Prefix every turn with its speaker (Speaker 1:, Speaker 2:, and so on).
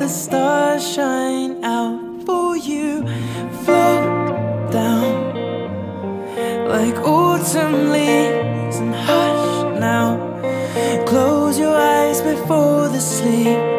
Speaker 1: the stars shine out for you. Float down like autumn leaves and hush now. Close your eyes before the sleep